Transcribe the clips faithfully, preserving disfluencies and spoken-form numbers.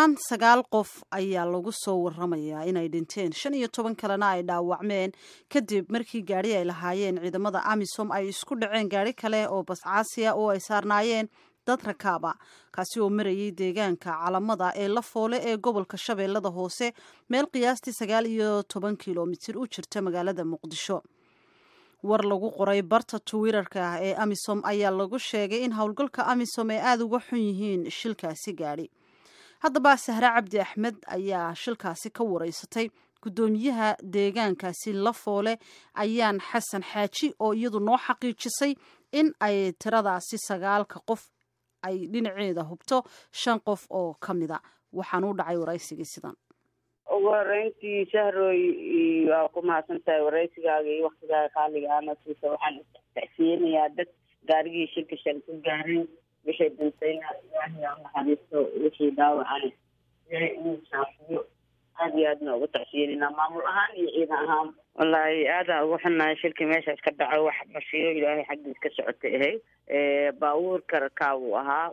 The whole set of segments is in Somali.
yaraan sagaal qof ayaa lagu soo waramayaa inay dhinteen shan iyo toban kalena ay dhaawacmeen kadib markii gaari ay lahaayeen ciidamada amisom ay isku dhaceen gaari kale oo bascaasiya oo ay saarnaayeen dad rakaaba kaasi oo marayay deegaanka calamada ee Lafoole ee gobolka Shabeellada Hoose meel qiyaastii sagaal iyo toban kiiloomitir u jirta magaalada Muqdisho. war lagu qoray barta Twitter-ka ee Amisom ayaa lagu sheegay in howlgalka Amisom ay aad uga xun yihiin shilkaasi gaari. haddaba Sahra Cabdi Axmed ayaa shilkaasi ka wareysatay gudoomiyaha deegaankaasi Lafoole ayaan Xasan Xaaji oo iyadu noo xaqiijisay in ay tiradaasi sagaalka qof ay dhinaceeda hubto shan qof oo kamida waxaan u dhacay wareysigii sidan. wareentii shahroy waa ku mahadsantahay wareysigaaga iyo waqtigaaga qaaliga ana siisa waxaan isticsiinayaa dad gaarigii shilka shan ku gaareen wixii dhintayna ilaahay naxariisto wixii dhaawacana inuu shaafiyo aad iyo aadna ugu tacsiyeynaa maamul ahaan iyo ciidan ahaan wallaahi aada ugu xunnahay shilkii meeshaas ka dhaco wax bashiyo ilaahay xaggiis ka socotay ahay baabuurka rakaabu ahaa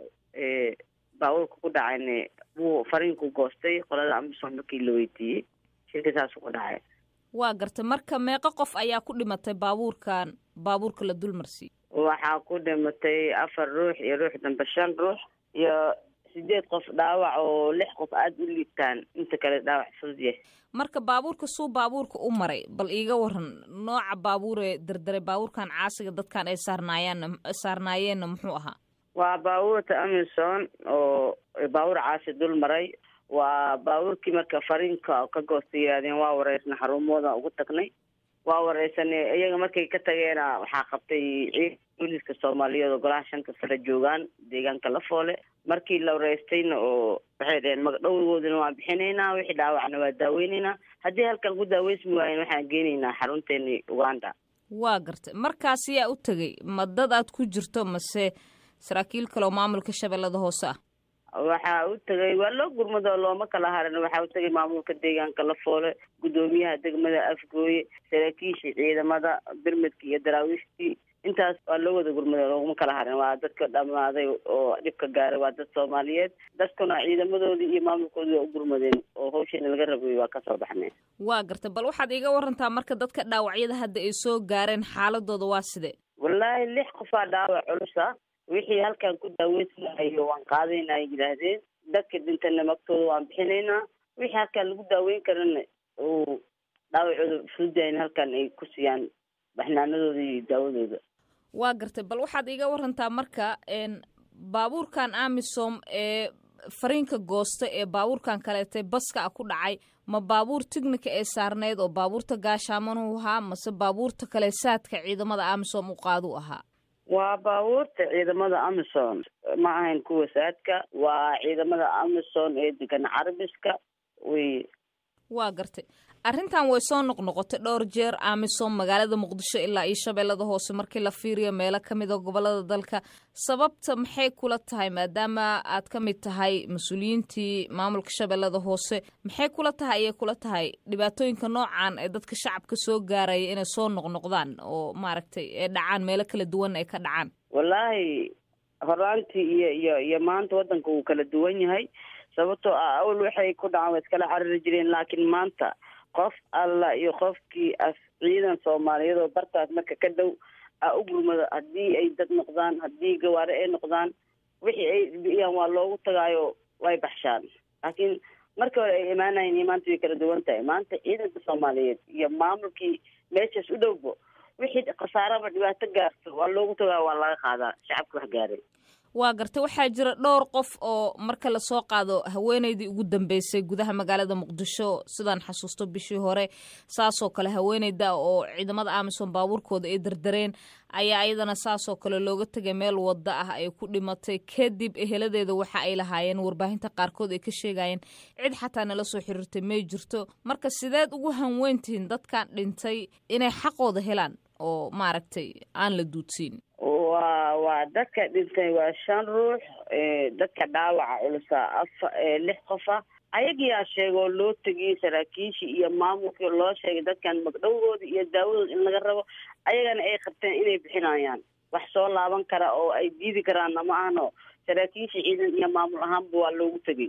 baabuurka ku dhacayna wuu fariinku goostay qolada Amisom markii la weydiiyey shilka saas ku dhacay. waa gartay marka meeqa qof ayaa ku dhimatay baabuurkan baabuurka la dulmarsiiyey? waxaa ku dhimatay afar ruux iyo ruux dambe shan ruux iyo sideed qof dhaawac oo lix qof aad u liitaan inta kale dhaawac fudud yahay. marka baabuurka suu baabuurka u maray bal iiga waran nooca baabuur ee dardaray baabuurkan caasiga dadkan ay saarnaayeen saarnaayeen muxuu ahaa? waa baabuurta Amisom oo baabuur caasi dul maray waa baabuurkii marka fariinka ka goostay yirahdeen waa wareysna xarumooda ugu tagnay waa wareysanay iyaga markay ka tageena waxaa qabtay ciidanka Soomaaliyeed oo golaha shanta sare joogan deegaanka Lafoole markii la wareystayna oo waxay dhaheen magdhowgoodana waa bixinaynaa wixii dhaawacna waa daaweynayna haddii halkan ku daaweysmi waayeen waxaan geenaynaa xarunteeni Uganda. waa gartay markaas yaa u tagay ma dad aad ku jirto mase saraakiil kale oo maamulka Shabeellada Hoose ah? waxaa u tagay waa loo gurmado looma kala harin waxaa u tagay maamulka deegaanka Lafoole gudoomiyaha degmada Afgooye saraakiisha ciidamada birmadka iyo daraawiishtii intaas waa loo wada gurmado looma kala harin waa dadka dhamaaday oo dhibka gaaray waa dad Soomaaliyeed dadkuna ciidamadoodii iyo maamulkoodii u gurmadeen oo hawshan laga rabay waa ka soo baxnay. waa gartay bal waxaad iiga warantaa marka dadka dhaawacyada hadda ay soo gaareen xaaladooda waa sidee? wallaahi lix qof aa dhaawac culus ah wixii halkan ku daaweysanayo waan qaadaynaa yiraahdeen dadka dhintana magtooda waan bixinaynaa wixii halkan lagu daaweyn karana oo dhaawacooda fududayn halkan ay ku siiyaan baxnaanadooda iyo daawadooda. waa gartay bal waxaad iiga warantaa marka baabuurkan Amisom ee fariinka goosta ee baabuurkan kaleetay baska ku dhacay ma baabuur tignika ee saarneed oo baabuurta gaashaamanuhu ahaa mase baabuurta kale saadka ciidamada Amisom u qaadu ahaa? waa baabuurta ciidamada Amisom ma ahayn kuwa saadka waa ciidamada Amisom ee degan Carabiska way. waa gartay arrintan way soo noqnoqotay dhowr jeer Amisom magaalada Muqdisho ilaa iyo Shabeellada Hoose markii la fiiriyo meelo kamid ah gobolada dalka sababta maxay kula tahay maadaama aad ka mid tahay mas'uuliyiintii maamulka Shabeellada Hoose maxay kula tahay ay kula tahay dhibaatooyinka noocan ee dadka shacabka soo gaaraya inay soo noqnoqdaan oo maaragtay ee dhacaan meelo kala duwan ay ka dhacaan? wallaahi horaantii iyo iyo iyo maanta wadanka uu kala duwan yahay sababtoo ah awal waxay ku dhacaan way kala carari jireen laakiin maanta qof alla iyo qofkii as ciidan Soomaaliyeed oo bartaas marka ka dhow a u gurmado haddii ay dad noqdaan haddii gawaare ay noqdaan wixii ay biyaan waa loogu tagaayo way baxshaan laakiin marka hore ay imaanayeen maanta way kala duwan tahay maanta ciidanka Soomaaliyeed iyo maamulkii meeshaas u dhowbo wixii khasaaraba dhibaato gaarto waa loogu tagaa waa laga qaadaa shacabka wax gaaray. waa gartay waxaa jira dhowr qof oo marka la soo qaado haweeneydii ugu dambeysay gudaha magaalada Muqdisho sidaan xasuusto bishii hore saasoo kale haweeneyda oo ciidamada Amisom baabuurkooda ay dardareen ayaa iyadana saasoo kale looga tagay meel wada ah ay ku dhimatay kadib eheladeeda waxa ay lahaayeen warbaahinta qaarkood ay ka sheegayeen cid xataa nala soo xiriirtay may jirto marka sideed ugu hanweyntihiin dadkan dhintay inay xaqooda helaan oo maaragtay aan la duudsiin? waa waa dadka dhintay waa shan ruux dadka dhaawaca culusa afa lix qof ah ayagiyaa sheegoo loo tegiyey saraakiishii iyo maamulkii loo sheegay dadkan magdhowgooda iyo daawadooda in laga rabo ayagana ay qabteen inay bixinayaan wax soo laaban kara oo ay diidi karaanna ma ahno saraakiishii ciidan iyo maamul ahaanba waa loogu tegey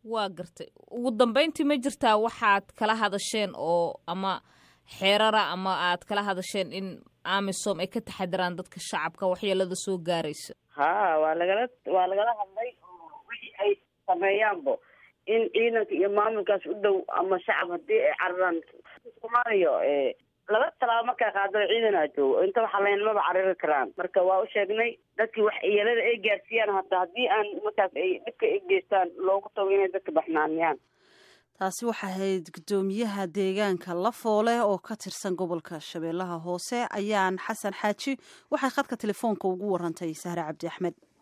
waa gartay ugu dambeyntii ma jirtaa waxaad kala hadasheen oo ama xeerara ama aad kala hadasheen in amisom ay ka taxadiraan dadka shacabka waxyeelada soo gaaraysa? ha waa lagala waa lagala hadlay oo wixii ay sameeyaanbo in ciidanka iyo maamulkaas u dhow ama shacab haddii ay cararaan Soomaaliya ee laba talaabo markaa qaado ciidanaa joogo inta waxa leenmaba carari karaan. Marka waa u sheegnay dadkii wax iyalada ay gaarsiiyaan hataa haddii aan markaas ay dhibka ay geystaan loogu tago inay dadka baxnaaniyaan. taasi waxay ahayd gudoomiyaha deegaanka Lafoole oo ka tirsan gobolka Shabeellaha Hoose. Ayaan Xasan Xaaji waxay khadka telefoonka ugu warantay Sahra Cabdi Axmed.